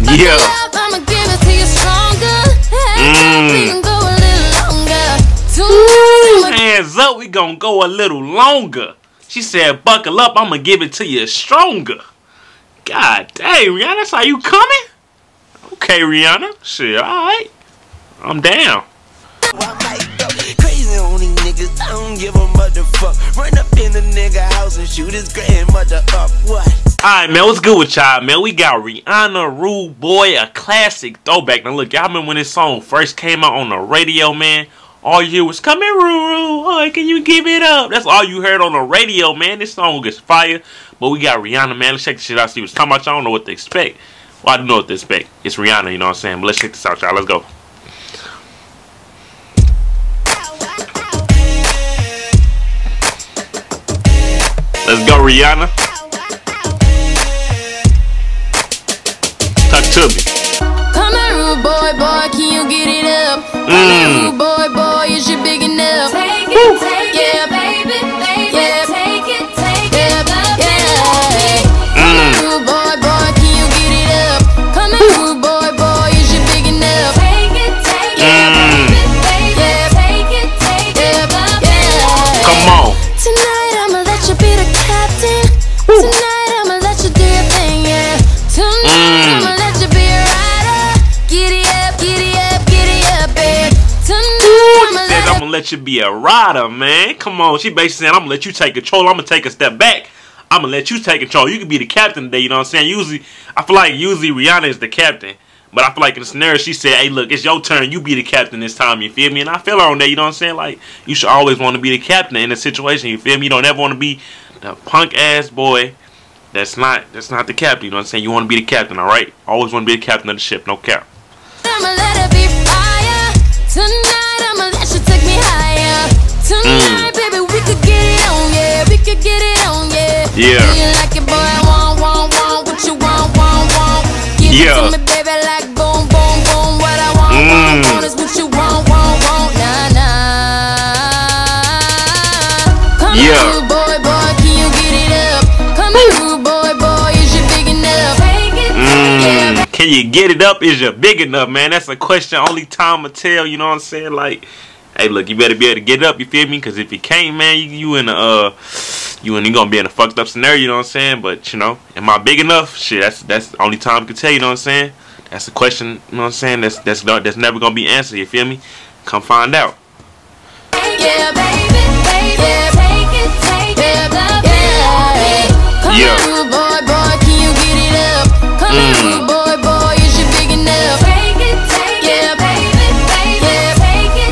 Yeah. I'ma give it to you stronger. We can go a little longer. Hands up, we gonna go a little longer. She said, buckle up, I'ma give it to you stronger. God dang, Rihanna, that's how you coming? Okay, Rihanna. Shit, alright. I'm down. Crazy on these niggas, I don't give a motherfuck. Run up in the nigga house and shoot his grandmother up. What? Alright, man, what's good with y'all, man? We got Rihanna, Rude Boy, a classic throwback. Now, look, y'all remember when this song first came out on the radio, man? All you hear was, come here, Rude, oh, can you give it up? That's all you heard on the radio, man. This song gets fire. But we got Rihanna, man. Let's check this shit out. See what's talking about. Y'all don't know what to expect. Well, I do know what to expect. It's Rihanna, you know what I'm saying? But let's check this out, y'all. Let's go. Let's go, Rihanna. Talk to me. Come here, rude boy, boy, can you get it up? Come here, rude boy, boy, is you big enough? Take it, yeah, baby, yeah, take it, yeah. Come here, rude boy, boy, can you get it up? Come here, rude boy, boy, is you big enough? Take it, yeah, baby, yeah, take it, yeah. Come on. Tonight I'ma let you be the captain. Tonight I'ma let you do your thing, yeah. Tonight I'ma let you be a rider. Giddy up, giddy up, giddy up, babe. Tonight I'm gonna let you be a rider, man. Come on. She basically saying, I'm gonna let you take control. I'm gonna take a step back. I'm gonna let you take control. You can be the captain today, you know what I'm saying? Usually, I feel like Rihanna is the captain. But I feel like in the scenario, she said, hey, look, it's your turn. You be the captain this time, you feel me? And I feel her on that, you know what I'm saying? Like, you should always want to be the captain in a situation, you feel me? You don't ever want to be the punk-ass boy that's not the captain, you know what I'm saying? You want to be the captain, all right? Always want to be the captain of the ship, no cap. I'ma let it be fire. Tonight I'ma let you take me higher. Tonight, baby, we could get it on, yeah. We could get it on, yeah. Yeah. Do you like it, boy? Want what you want. Give it to me, baby, like boom, boom, boom. What I want is what you want, nah, nah. Come here, rude boy, boy, can you get it up? Come here, rude boy, is you big enough? Take it, yeah. Can you get it up? Is you big enough, man? That's a question only time will tell, you know what I'm saying? Like, hey, look, you better be able to get it up, you feel me? Because if you can't, man, you gonna be in a fucked up scenario, you know what I'm saying? But, you know, am I big enough? Shit, that's the only time I can tell, you know what I'm saying? That's a question, you know what I'm saying? That's never gonna be answered, you feel me? Come find out. Yeah, baby, yeah, take it, yeah. Come here, rude boy, can you get it up? Come here, rude boy, is you big enough? Take it, yeah, baby, yeah, take it,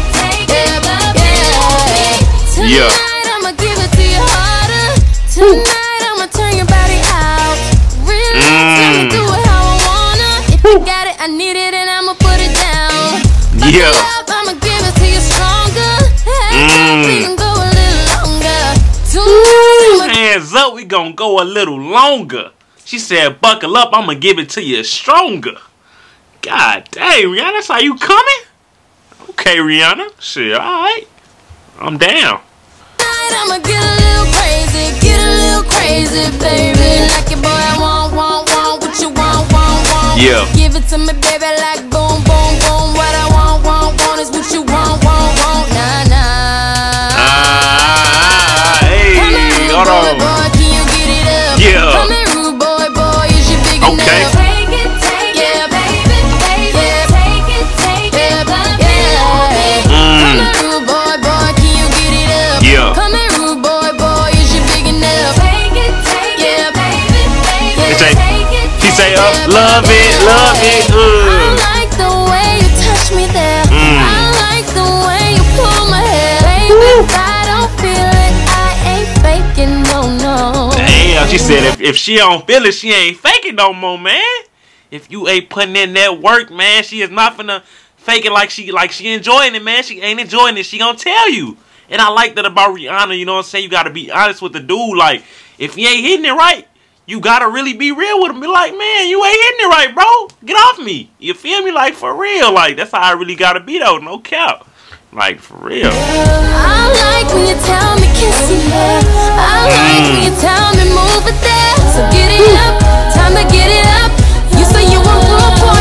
yeah. Tonight I'ma give it to you harder. Tonight I'ma turn your body out. Really, tell me do it how I wanna. If you got it, I need it, and I'ma put it down. Yeah. I'ma give it to you stronger. We can go a little longer. Hands up, we gonna go a little longer. She said, buckle up, I'ma give it to you stronger. God dang, Rihanna, that's how you coming? Okay, Rihanna. Shit, alright. I'm down. I'ma get a little crazy, baby. Like it, boy, I want what you want. Yeah. Give it to me, baby, like boom, boom, boom. What I want is what you want, nah, nah. Hey, hold on. Boy, can you get it up? Yeah. Come here, rude boy, is you big enough? Take it, yeah, baby, yeah, take it, yeah. Come here, rude boy, can you get it up? Yeah. Come here, rude boy, is you big enough? Take it, yeah, baby, yeah, take it. She say, love it. I like the way you touch me there. I like the way you pull my hair. Baby, if I don't feel it, I ain't faking, no. Damn, she said if she don't feel it, she ain't faking no more, man. If you ain't putting in that work, man, she is not finna fake it like she enjoying it, man. She ain't enjoying it. She gonna tell you. And I like that about Rihanna, you know what I'm saying? You gotta be honest with the dude. Like, if he ain't hitting it right, you gotta really be real with him. Be like, man, you ain't hitting it right, bro. Get off me. You feel me? Like, for real. Like, that's how I really gotta be, though. No cap. Like, for real. I like when you tell me kiss you there. I like when you tell me move it there. So get it up. Time to get it up. You say you want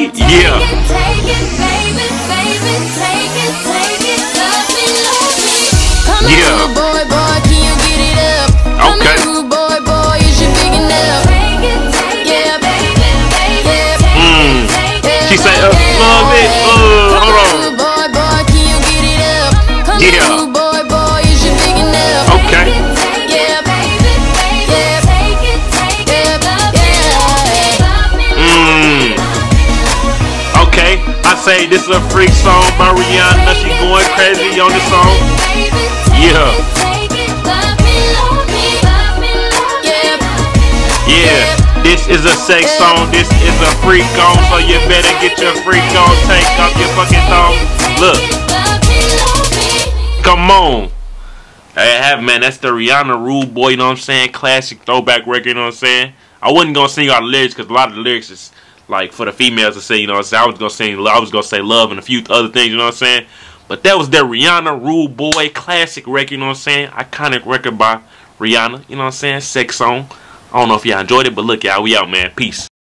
me? Yeah. Yeah. Okay. She say, love it. Hold on. Yeah. Okay. Okay. I say this is a freak song by Rihanna. She going crazy on this song. Yeah. Yeah. This is a sex song. This is a freak on. So you better get your freak on. Take off your fucking thong. Look. Come on. Hey, man, that's the Rihanna Rude Boy, you know what I'm saying? Classic throwback record, you know what I'm saying? I wasn't gonna sing all the lyrics because a lot of the lyrics is like for the females to sing, you know what I'm saying? I was gonna say love and a few other things, you know what I'm saying? But that was the Rihanna Rude Boy classic record, you know what I'm saying? Iconic record by Rihanna, you know what I'm saying? Sex song. I don't know if y'all enjoyed it, but look, y'all, we out, man. Peace.